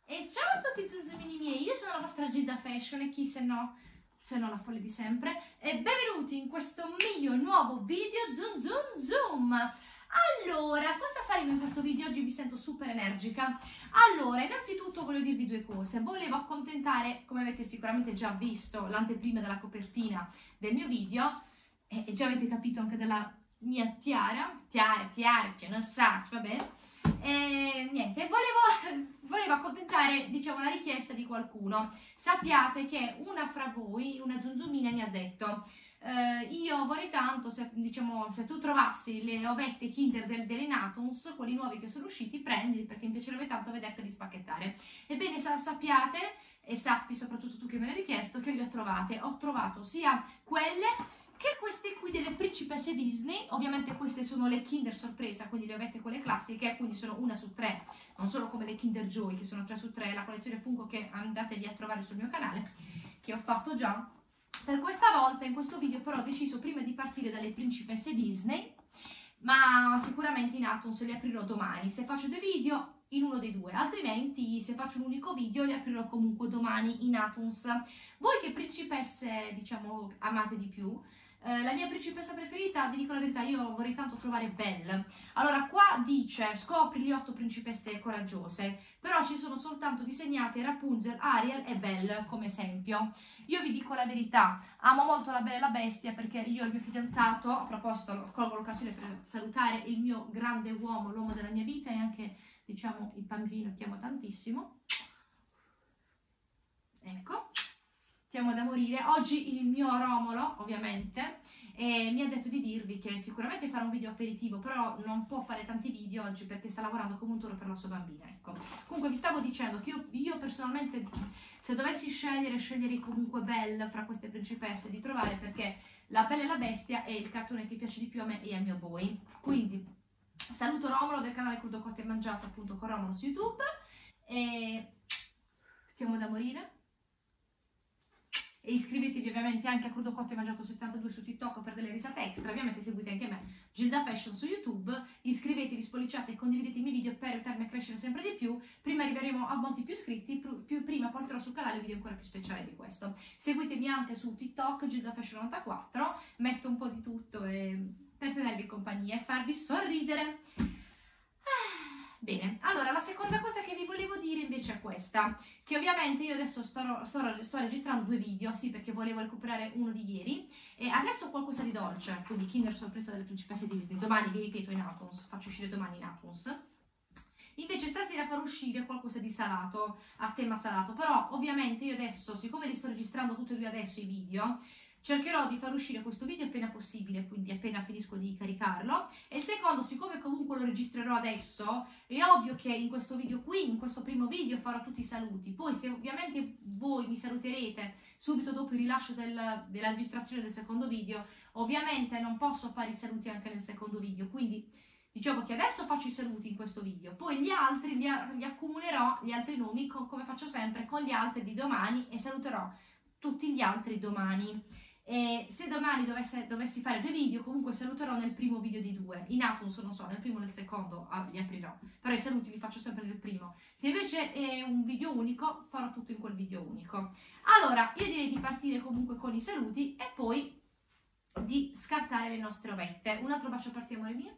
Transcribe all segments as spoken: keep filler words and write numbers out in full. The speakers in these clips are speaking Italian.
E ciao a tutti i zunzumini miei, io sono la vostra Gilda Fashion e chi se no, se no la folle di sempre, e benvenuti in questo mio nuovo video zoom zoom zoom. Allora, cosa faremo in questo video? Oggi mi sento super energica. Allora, innanzitutto voglio dirvi due cose. Volevo accontentare, come avete sicuramente già visto, l'anteprima della copertina del mio video, e già avete capito anche della mia tiara, tiara, tiara, che non sa, vabbè. E niente, volevo, volevo accontentare, diciamo, la richiesta di qualcuno. Sappiate che una fra voi, una zunzumina, mi ha detto eh, io vorrei tanto, se, diciamo, se tu trovassi le ovette Kinder del, delle Natons, quelli nuovi che sono usciti, prendili perché mi piacerebbe tanto vederteli spacchettare. Ebbene, sa, sappiate, e sappi soprattutto tu che me l'hai richiesto, che le ho trovate. Ho trovato sia quelle che queste qui delle principesse Disney. Ovviamente queste sono le Kinder sorpresa, quindi le avete quelle classiche, quindi sono una su tre, non solo come le Kinder Joy che sono tre su tre, la collezione Funko che andatevi a trovare sul mio canale, che ho fatto già. Per questa volta, in questo video però ho deciso prima di partire dalle principesse Disney, ma sicuramente i Natons li aprirò domani, se faccio due video in uno dei due, altrimenti se faccio un unico video li aprirò comunque domani i Natons. Voi che principesse, diciamo, amate di più? Eh, la mia principessa preferita, vi dico la verità, io vorrei tanto trovare Belle. Allora, qua dice scopri le otto principesse coraggiose, però ci sono soltanto disegnate Rapunzel, Ariel e Belle come esempio. Io vi dico la verità, amo molto la Bella e la Bestia perché io e il mio fidanzato, a proposito, colgo l'occasione per salutare il mio grande uomo, l'uomo della mia vita e anche, diciamo, il bambino che amo tantissimo. Ecco. Ti amo da morire. Oggi il mio Romolo, ovviamente, eh, mi ha detto di dirvi che sicuramente farà un video aperitivo, però non può fare tanti video oggi perché sta lavorando come un toro per la sua bambina, ecco. Comunque vi stavo dicendo che io, io personalmente, se dovessi scegliere, sceglierei comunque Belle fra queste principesse di trovare, perché La Bella e la Bestia è il cartone che piace di più a me e al mio boy. Quindi saluto Romolo del canale Crudo Cotto e Mangiato, appunto, con Romolo su YouTube, e ti amo da morire. E iscrivetevi ovviamente anche a Crudo Cotto e Mangiato settantadue su TikTok per delle risate extra. Ovviamente seguite anche me, Gilda Fashion, su YouTube. Iscrivetevi, spolliciate e condividete i miei video per aiutarmi a crescere sempre di più. Prima arriveremo a molti più iscritti, più, prima porterò sul canale video ancora più speciali di questo. Seguitemi anche su TikTok, Gilda Fashion novantaquattro, metto un po' di tutto e, per tenervi compagnia e farvi sorridere. Bene, allora la seconda cosa che vi volevo dire invece è questa, che ovviamente io adesso sto, sto, sto registrando due video, sì, perché volevo recuperare uno di ieri, e adesso qualcosa di dolce, quindi Kinder sorpresa delle principesse Disney, domani vi ripeto i Natons, faccio uscire domani i Natons. Invece stasera farò uscire qualcosa di salato, a tema salato, però ovviamente io adesso, siccome li sto registrando tutti e due adesso i video, cercherò di far uscire questo video appena possibile, quindi appena finisco di caricarlo. E il secondo, siccome comunque lo registrerò adesso, è ovvio che in questo video qui, in questo primo video, farò tutti i saluti. Poi se ovviamente voi mi saluterete subito dopo il rilascio del, della registrazione del secondo video, ovviamente non posso fare i saluti anche nel secondo video, quindi diciamo che adesso faccio i saluti in questo video, poi gli altri li, li accumulerò, gli altri nomi, co come faccio sempre, con gli altri di domani, e saluterò tutti gli altri domani. E se domani dovesse, dovessi fare due video, comunque saluterò nel primo video di due. I Natons, non so, nel primo o nel secondo ah, li aprirò, però i saluti li faccio sempre nel primo. Se invece è un video unico, farò tutto in quel video unico. Allora, io direi di partire comunque con i saluti e poi di scartare le nostre ovette. Un altro bacio per te, amore mio.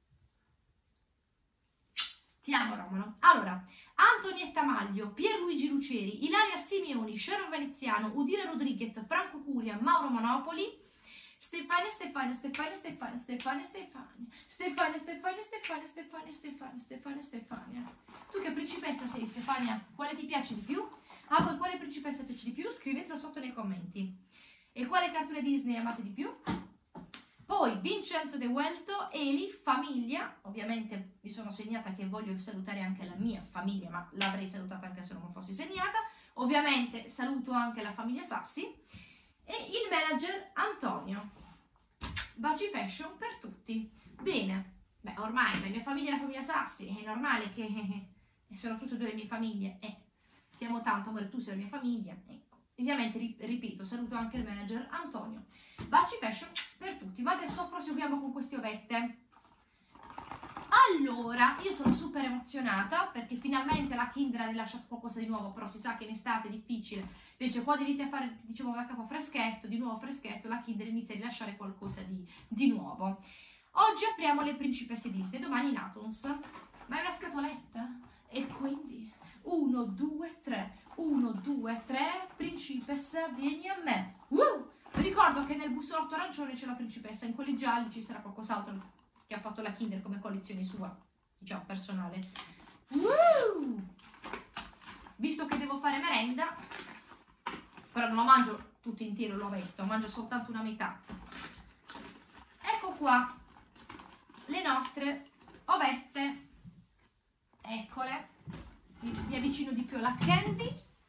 Ti amo, Romolo. Allora, Antonietta Maglio, Pierluigi Luceri, Ilaria Simeoni, Sharon Veneziano, Udire Rodriguez, Franco Curia, Mauro Monopoli, Stefania Stefania Stefania Stefania Stefania Stefania Stefania Stefania Stefania Stefania Stefania Stefania Stefania. Tu che principessa sei, Stefania? Quale ti piace di più? Ah, poi quale principessa piace di più? Scrivetelo sotto nei commenti. E quale cartone Disney amate di più? Poi Vincenzo De Welto, Eli, famiglia, ovviamente mi sono segnata che voglio salutare anche la mia famiglia, ma l'avrei salutata anche se non fossi segnata. Ovviamente saluto anche la famiglia Sassi e il manager Antonio. Baci fashion per tutti. Bene, beh, ormai la mia famiglia è la famiglia Sassi, è normale che eh, sono tutte e due le mie famiglie. Eh, ti amo tanto, amore, tu sei la mia famiglia. Ecco. Ovviamente, ripeto, saluto anche il manager Antonio. Baci fashion per tutti, ma adesso proseguiamo con queste ovette. Allora, io sono super emozionata perché finalmente la Kinder ha rilasciato qualcosa di nuovo, però si sa che in estate è difficile. Invece quando inizia a fare, diciamo, da capo freschetto, di nuovo freschetto, la Kinder inizia a rilasciare qualcosa di, di nuovo. Oggi apriamo le principesse Disney, domani Natons. Ma è una scatoletta? E quindi uno, due, tre, uno, due, tre, principessa, vieni a me. Uh! Vi ricordo che nel bussolotto arancione c'è la principessa, in quelli gialli ci sarà qualcos'altro che ha fatto la Kinder come collezione sua, diciamo, personale. Uh! Visto che devo fare merenda, però non lo mangio tutto intero l'ovetto, mangio soltanto una metà. Ecco qua le nostre ovette, eccole, mi avvicino di più alla candy,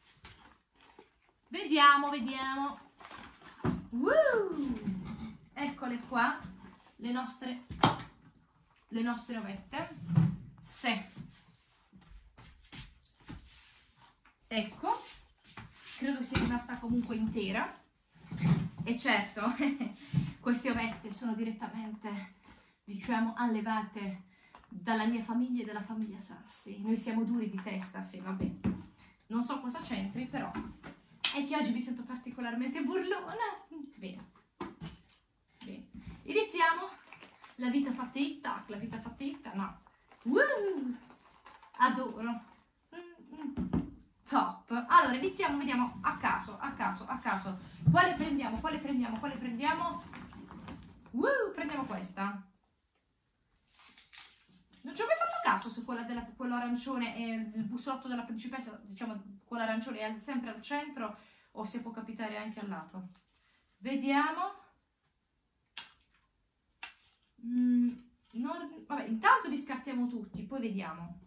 vediamo, vediamo, uh! Eccole qua le nostre, le nostre ovette, sì, ecco, credo che sia rimasta comunque intera, e certo queste ovette sono direttamente, diciamo, allevate dalla mia famiglia e dalla famiglia Sassi. Noi siamo duri di testa, sì, vabbè. Non so cosa c'entri, però è che oggi mi sento particolarmente burlona. Bene. Bene. Iniziamo. La vita fa tic-tac, la vita fa tic-tac, no. Uh, adoro. Mm, mm. Top. Allora, iniziamo, vediamo a caso, a caso, a caso. Quale prendiamo, quale prendiamo, quale prendiamo? Uh, prendiamo questa. Non ci ho mai fatto caso se quella della, quello arancione è il bussolotto della principessa, diciamo, quello arancione è sempre al centro o se può capitare anche al lato. Vediamo. Mm, non, vabbè, intanto li scartiamo tutti, poi vediamo.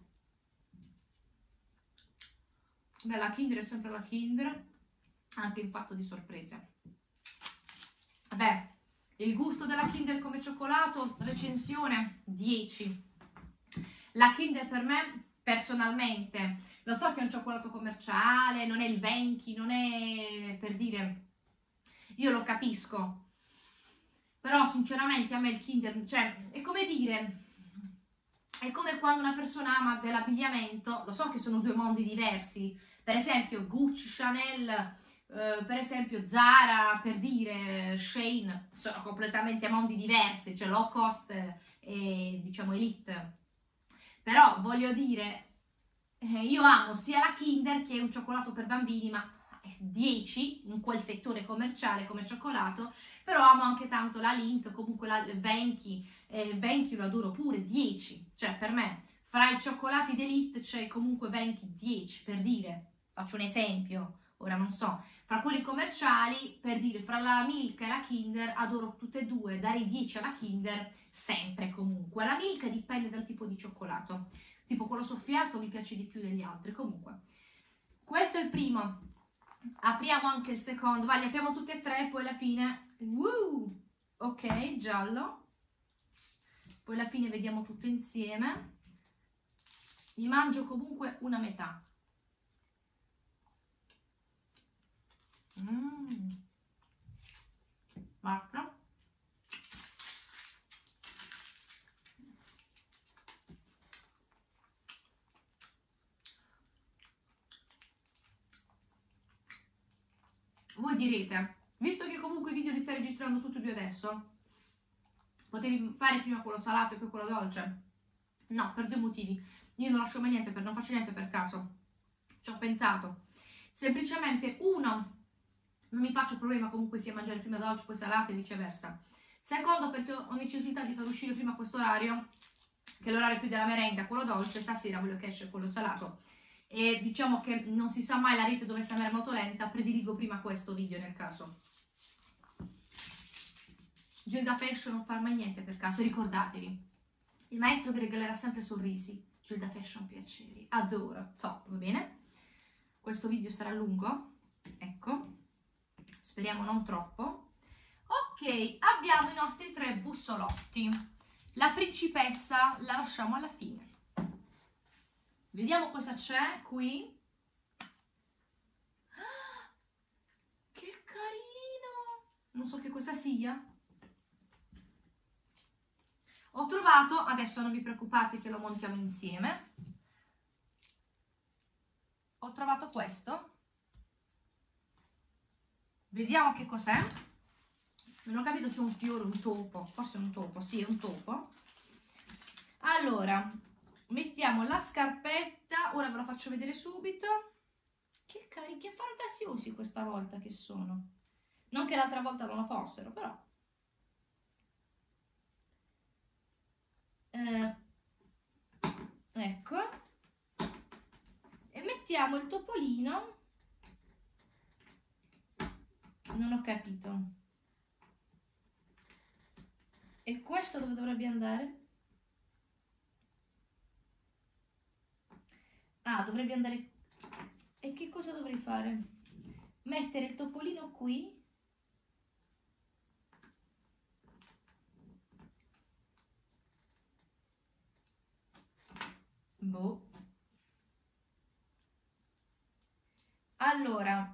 Beh, la Kinder è sempre la Kinder, anche in fatto di sorprese. Vabbè, il gusto della Kinder come cioccolato, recensione dieci. La Kinder per me, personalmente, lo so che è un cioccolato commerciale, non è il Venchi, non è, per dire, io lo capisco, però sinceramente a me il Kinder, cioè, è come dire, è come quando una persona ama dell'abbigliamento, lo so che sono due mondi diversi, per esempio Gucci, Chanel, eh, per esempio Zara, per dire, Shein, sono completamente mondi diversi, cioè low cost e diciamo elite. Però voglio dire, eh, io amo sia la Kinder che è un cioccolato per bambini, ma dieci in quel settore commerciale come cioccolato, però amo anche tanto la Lindt, comunque la Venchi, eh, Venchi lo adoro pure, dieci, cioè per me fra i cioccolati d'elite c'è comunque Venchi dieci, per dire, faccio un esempio, ora non so, fra quelli commerciali, per dire, fra la Milka e la Kinder adoro tutte e due, dare dieci alla Kinder sempre comunque. La Milka dipende dal tipo di cioccolato, tipo quello soffiato mi piace di più degli altri. Comunque questo è il primo, apriamo anche il secondo, vai, li apriamo tutti e tre, poi alla fine uh, ok, giallo, poi alla fine vediamo tutto insieme. Mi mangio comunque una metà. Mm. Basta. Voi direte, visto che comunque i video li stai registrando tutti e due adesso, potevi fare prima quello salato e poi quello dolce? No, per due motivi. Io non lascio mai niente, per, non faccio niente per caso. Ci ho pensato. Semplicemente, uno, non mi faccio problema comunque sia mangiare prima dolce, poi salato e viceversa. Secondo, perché ho necessità di far uscire prima questo orario, che è l'orario più della merenda, quello dolce, stasera voglio che esce quello salato. E diciamo che non si sa mai, la rete dovesse andare molto lenta, prediligo prima questo video nel caso. Gilda Fashion non far mai niente per caso, ricordatevi. Il maestro vi regalerà sempre sorrisi. Gilda Fashion piaceri, adoro, top, va bene? Questo video sarà lungo, ecco, speriamo non troppo. Ok, abbiamo i nostri tre bussolotti. La principessa la lasciamo alla fine. Vediamo cosa c'è qui. Ah, che carino! Non so che cosa sia. Ho trovato, adesso non vi preoccupate che lo montiamo insieme, ho trovato questo, vediamo che cos'è, non ho capito se è un fiore o un topo, forse è un topo, sì è un topo. Allora, mettiamo la scarpetta, ora ve lo faccio vedere subito, che cari, che fantasiosi questa volta che sono, non che l'altra volta non lo fossero, però. Eh, ecco, e mettiamo il topolino, non ho capito, e questo dove dovrebbe andare? Ah, dovrebbe andare, e che cosa dovrei fare? Mettere il topolino qui? Boh. Allora,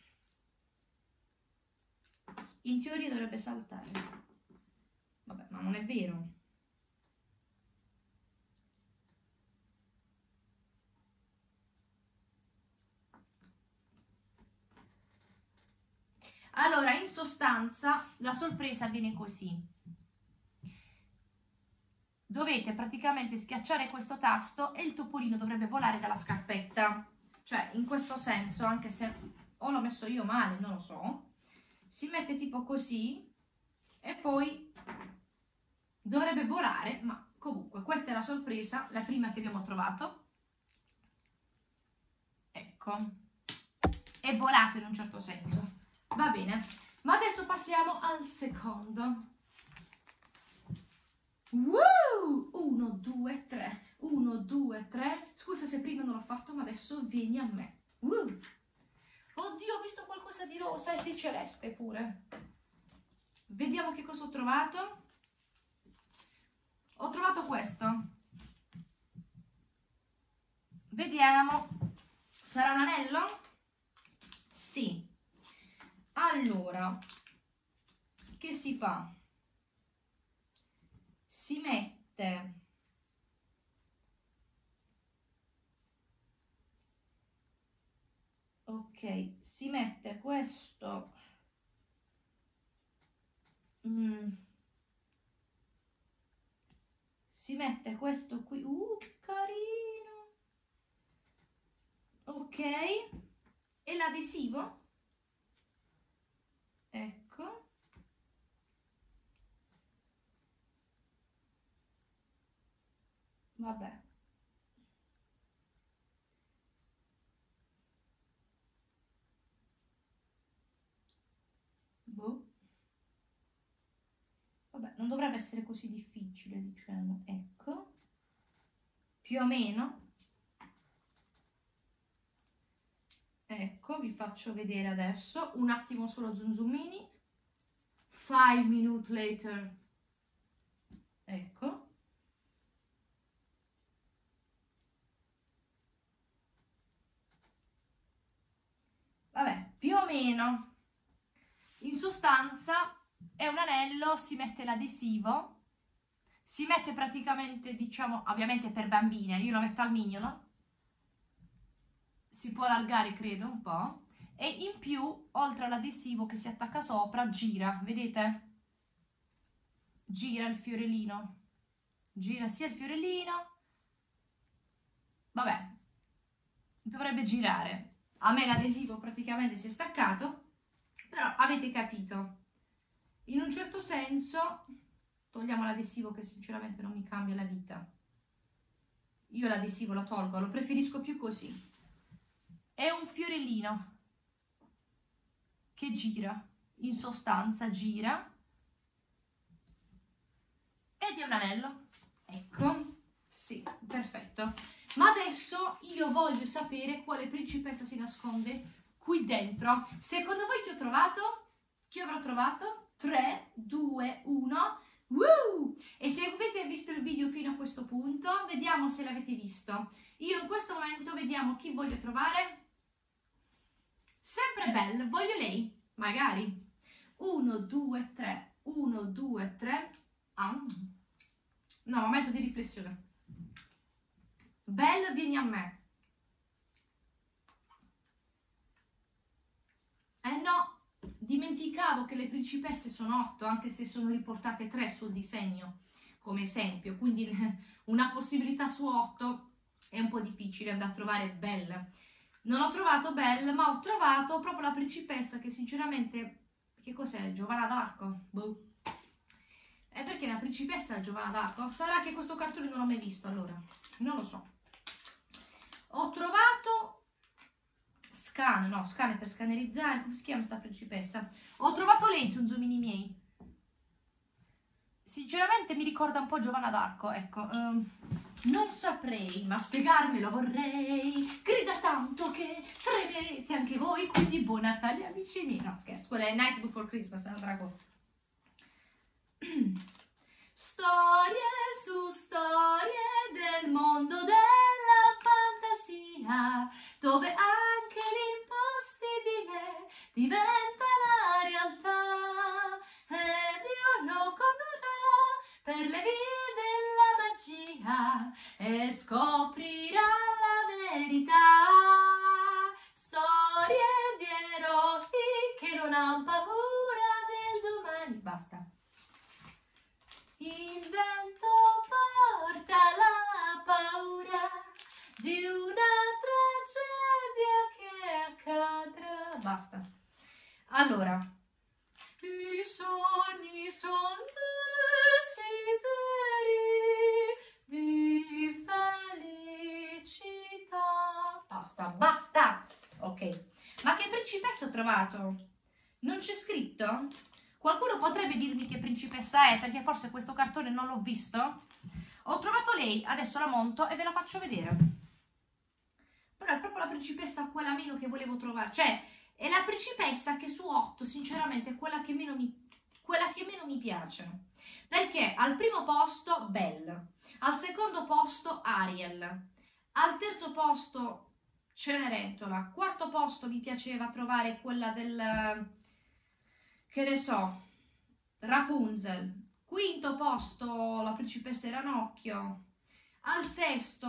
in teoria dovrebbe saltare. Vabbè, ma non è vero. Allora, in sostanza, la sorpresa viene così. Dovete praticamente schiacciare questo tasto e il topolino dovrebbe volare dalla scarpetta. Cioè, in questo senso, anche se o l'ho messo io male, non lo so, si mette tipo così e poi dovrebbe volare, ma comunque questa è la sorpresa, la prima che abbiamo trovato. Ecco, è volato in un certo senso. Va bene, ma adesso passiamo al secondo. Wow! uno, due, tre, uno, due, tre. Scusa se prima non l'ho fatto, ma adesso vieni a me. Uh. Oddio, ho visto qualcosa di rosa e di celeste pure. Vediamo che cosa ho trovato. Ho trovato questo. Vediamo. Sarà un anello? Sì. Allora, che si fa? Si mette ok, si mette questo mm. Si mette questo qui, uh che carino, ok, e l'adesivo, ecco. Vabbè, boh. Vabbè, non dovrebbe essere così difficile, diciamo, ecco, più o meno. Ecco, vi faccio vedere adesso, un attimo solo zoom zoomini, five minutes later, ecco. Vabbè, più o meno, in sostanza è un anello, si mette l'adesivo, si mette praticamente, diciamo, ovviamente per bambine, io lo metto al mignolo, si può allargare credo un po', e in più, oltre all'adesivo che si attacca sopra, gira, vedete? Gira il fiorellino, gira sia il fiorellino, vabbè, dovrebbe girare. A me l'adesivo praticamente si è staccato, però avete capito. In un certo senso, togliamo l'adesivo che sinceramente non mi cambia la vita. Io l'adesivo lo tolgo, lo preferisco più così. È un fiorellino che gira, in sostanza gira, ed è un anello. Ecco, sì, perfetto. Ma adesso io voglio sapere quale principessa si nasconde qui dentro. Secondo voi chi ho trovato? Chi avrò trovato? tre, due, uno. Woo! E se avete visto il video fino a questo punto, vediamo se l'avete visto. Io in questo momento vediamo chi voglio trovare. Sempre Belle, voglio lei, magari. uno, due, tre, uno, due, tre. Ah. No, momento di riflessione. Belle, vieni a me. Eh no, dimenticavo che le principesse sono otto, anche se sono riportate tre sul disegno, come esempio. Quindi una possibilità su otto è un po' difficile andare a trovare Belle. Non ho trovato Belle, ma ho trovato proprio la principessa che sinceramente... Che cos'è? Giovanna d'Arco? Boh. È perché la principessa è Giovanna d'Arco? Sarà che questo cartone non l'ho mai visto, allora. Non lo so. Ho trovato... Scan, no, scan è per scannerizzare. Come si chiama sta principessa? Ho trovato lei, zunzumini miei. Sinceramente mi ricorda un po' Giovanna d'Arco, ecco. Um, non saprei, ma spiegarmelo vorrei. Grida tanto che tremerete anche voi, quindi buon Natale amici miei. No, scherzo, quella è Night Before Christmas, è un'altra cosa. Storie su storie del mondo della fantasia, dove anche l'impossibile diventa la realtà. Ed io lo condurrò per le vie della magia e scoprirà la verità. Storie di eroi che non hanno paura del domani. Basta. Il vento porta la paura di una tragedia che accadrà. Basta. Allora, i sogni sono desideri di felicità. Basta, basta. Ok. Ma che principessa ho trovato? Non c'è scritto? Qualcuno potrebbe dirmi che principessa è, perché forse questo cartone non l'ho visto. Ho trovato lei, adesso la monto e ve la faccio vedere. Però è proprio la principessa quella meno che volevo trovare. Cioè, è la principessa che su otto, sinceramente, è quella che meno mi, quella che meno mi piace. Perché al primo posto Belle, al secondo posto Ariel, al terzo posto Cenerentola, quarto posto mi piaceva trovare quella del... che ne so, Rapunzel, quinto posto la principessa Ranocchio, al sesto,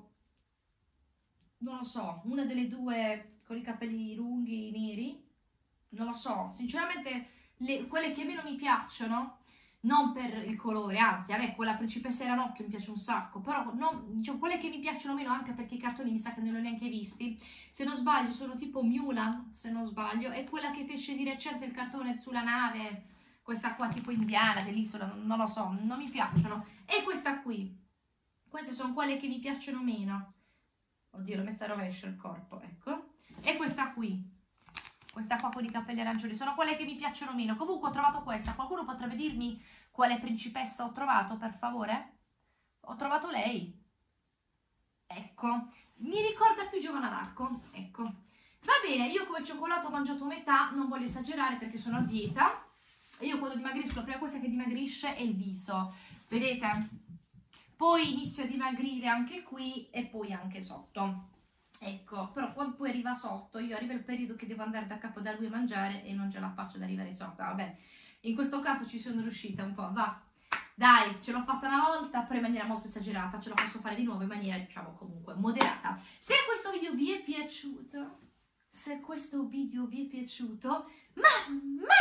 non lo so, una delle due con i capelli lunghi, neri, non lo so, sinceramente le, quelle che meno mi piacciono, non per il colore, anzi, a me quella principessa Ranocchio mi piace un sacco, però non, diciamo, quelle che mi piacciono meno, anche perché i cartoni mi sa che non li ho neanche visti, se non sbaglio sono tipo Mulan, se non sbaglio, e quella che fece di recente il cartone sulla nave, questa qua tipo indiana dell'isola, non, non lo so, non mi piacciono, e questa qui, queste sono quelle che mi piacciono meno, oddio l'ho messa a rovescio il corpo, ecco, e questa qui. Questa qua con i capelli arancioni, sono quelle che mi piacciono meno. Comunque ho trovato questa. Qualcuno potrebbe dirmi quale principessa ho trovato, per favore? Ho trovato lei. Ecco. Mi ricorda più Giovanna d'Arco. Ecco. Va bene, io come cioccolato ho mangiato metà, non voglio esagerare perché sono a dieta. E io quando dimagrisco la prima cosa che dimagrisce è il viso. Vedete? Poi inizio a dimagrire anche qui e poi anche sotto. Ecco, però quando poi arriva sotto, io arrivo il periodo che devo andare da capo da lui a mangiare e non ce la faccio ad arrivare sotto. Vabbè, in questo caso ci sono riuscita un po', va. Dai, ce l'ho fatta una volta, però in maniera molto esagerata, ce la posso fare di nuovo in maniera, diciamo, comunque moderata. Se questo video vi è piaciuto, se questo video vi è piaciuto, mamma,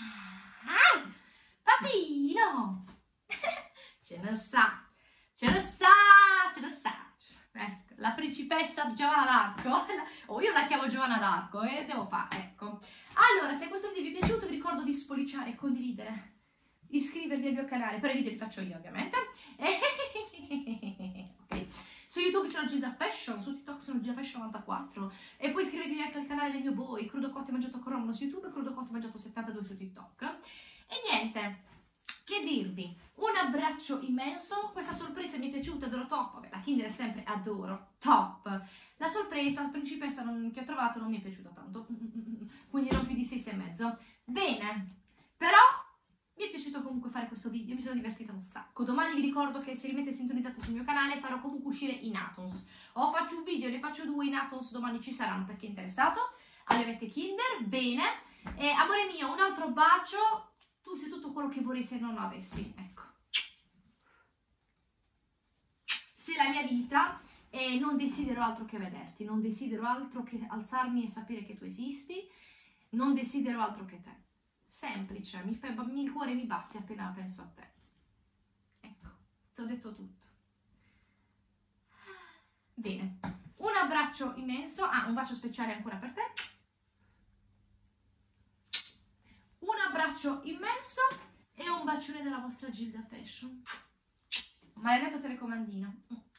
papino, ce ne sa, ce ne sa, ce ne sa. Ecco, la principessa Giovanna d'Arco, oh, io la chiamo Giovanna d'Arco e eh, devo fare, ecco. Allora, se questo video vi è piaciuto vi ricordo di spolliciare, condividere, iscrivervi al mio canale, però i video li faccio io ovviamente. Okay. Su YouTube sono Gilda Fashion, su TikTok sono Gilda Fashion novantaquattro e poi iscrivetevi anche al canale del mio boy, Crudo Cotti Mangiato Corona su YouTube e Crudo Cotti Mangiato settantadue su TikTok. E niente, che dirvi, un abbraccio immenso, questa sorpresa mi è piaciuta, adoro top, vabbè, la Kinder è sempre adoro, top, la sorpresa, la principessa non, che ho trovato non mi è piaciuta tanto, quindi non più di sei e mezzo, bene, però mi è piaciuto comunque fare questo video, mi sono divertita un sacco, domani vi ricordo che se rimanete sintonizzati sul mio canale farò comunque uscire i Natons, o faccio un video, ne faccio due, i Natons domani ci saranno per chi è interessato, alle avete Kinder, bene, e amore mio, un altro bacio. Tu sei tutto quello che vorrei se non lo avessi, ecco. sei la mia vita e non desidero altro che vederti, non desidero altro che alzarmi e sapere che tu esisti, non desidero altro che te. Semplice, mi fai, il cuore mi batte appena penso a te. Ecco, ti ho detto tutto. Bene, un abbraccio immenso, ah, un bacio speciale ancora per te. Un abbraccio immenso e un bacione della vostra Gilda Fashion. Maledetto telecomandino.